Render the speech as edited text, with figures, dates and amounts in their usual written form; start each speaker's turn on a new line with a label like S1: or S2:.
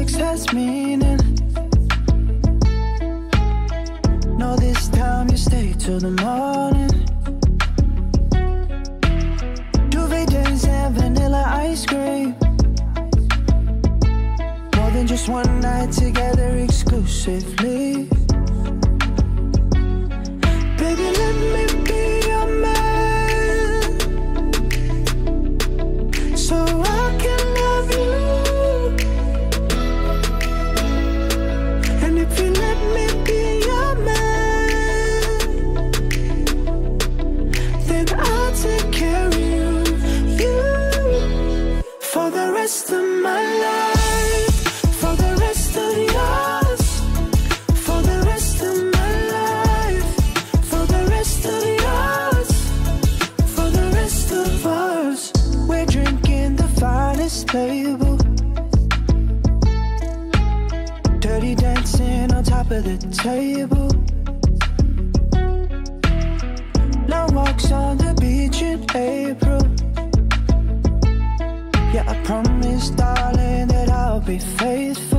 S1: sex has meaning. No, this time you stay till the morning. Duvet days and vanilla ice cream. More than just one night together exclusively. Baby, let me be your man, so I can love you. And if you let me be your man, then I'll take care of you for the rest of my life, for the rest of yours, for the rest of my life, for the rest of yours, for the rest of us. We're drinking the finest label, dirty dancing on top of the table. Long walks on the beach in April. Yeah, I promise, darling, that I'll be faithful.